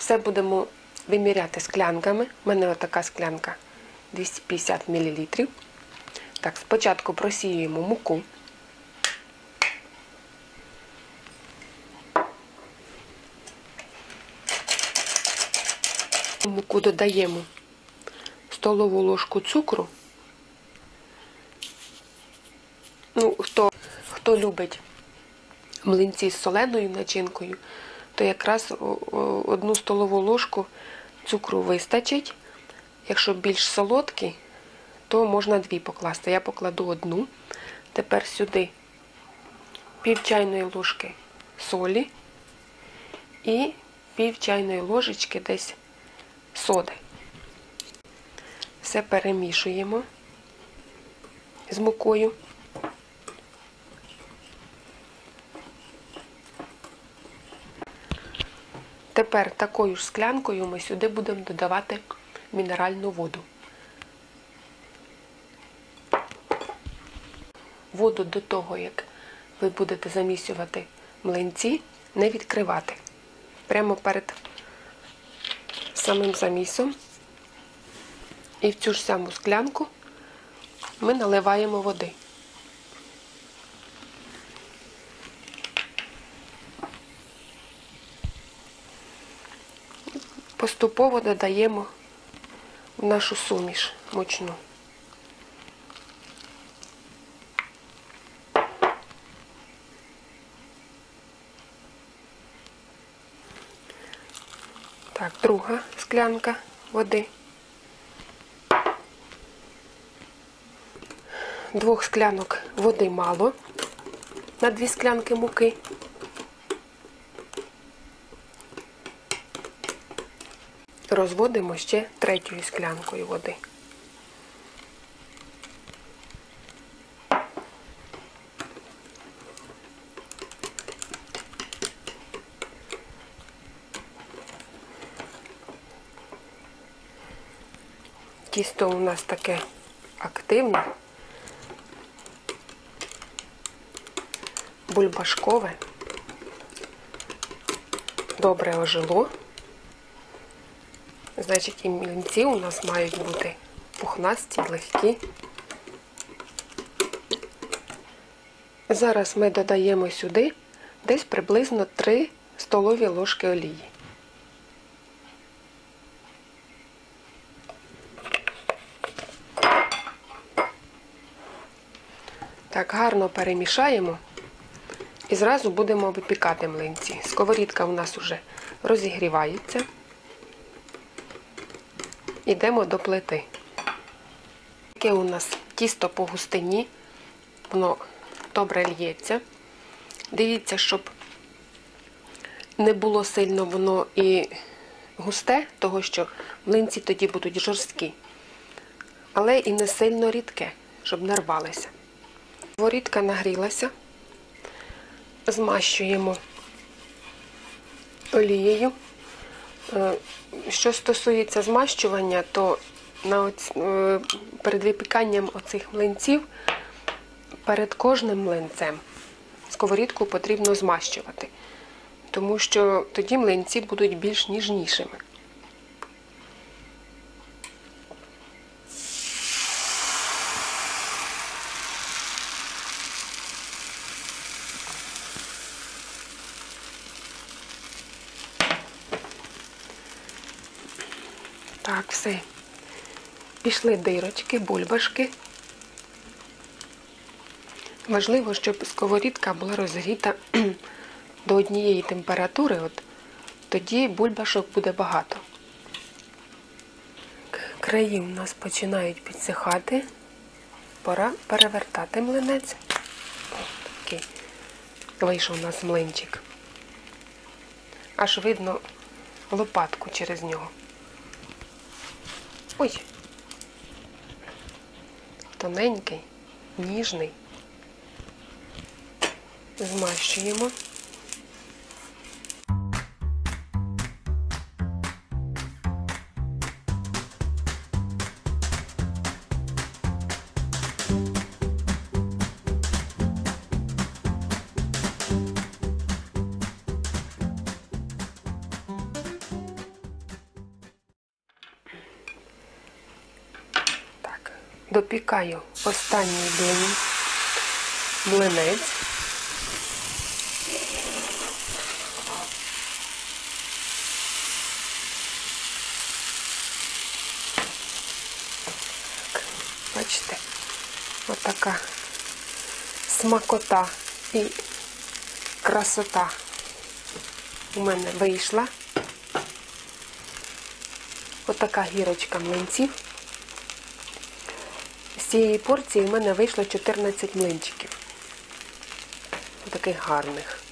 Все будемо виміряти склянками. У мене отака склянка 250 мл. Так, спочатку просіюємо муку. В муку додаємо столову ложку цукру. Ну, хто любить млинці з соленою начинкою, то якраз 1 столову ложку цукру вистачить. Якщо більш солодкий, то можна 2 покласти. Я покладу 1. Тепер сюди пів чайної ложки солі і пів чайної ложечки десь соди. Все перемішуємо з мукою. Тепер такою ж склянкою ми сюди будемо додавати мінеральну воду. Воду до того, як ви будете замісювати млинці, не відкривати. Прямо перед самим замісом. І в цю ж саму склянку ми наливаємо води. Поступово додаємо в нашу суміш мучну. Так, друга склянка води. 2 склянок води мало на 2 склянки муки. Розводимо ще 3-ю склянкою води. Тісто у нас таке активне, бульбашкове, добре ожило. Значить, і млинці у нас мають бути пухнасті, легкі. Зараз ми додаємо сюди десь приблизно 3 столові ложки олії. Так, гарно перемішаємо і зразу будемо випікати млинці. Сковорідка у нас вже розігрівається. Йдемо до плити. Таке у нас тісто по густині, воно добре лється. Дивіться, щоб не було сильно воно і густе, того що млинці тоді будуть жорсткі, але і не сильно рідке, щоб не рвалися. Сковорідка нагрілася, змащуємо олією. Що стосується змащування, то перед випіканням оцих млинців, перед кожним млинцем сковорідку потрібно змащувати, тому що тоді млинці будуть більш ніжнішими. Так, все. Пішли дирочки, бульбашки. Важливо, щоб сковорідка була розгріта до однієї температури, тоді бульбашок буде багато. Краї у нас починають підсихати. Пора перевертати млинець. Такий вийшов у нас млинчик. Аж видно лопатку через нього. Ой, тоненький, ніжний. Змащуємо. допікаю останній млинець. Бачите, отака смакота і красота у мене вийшла. Отака гірочка млинців. З цієї порції в мене вийшло 14 млинчиків. Таких гарних.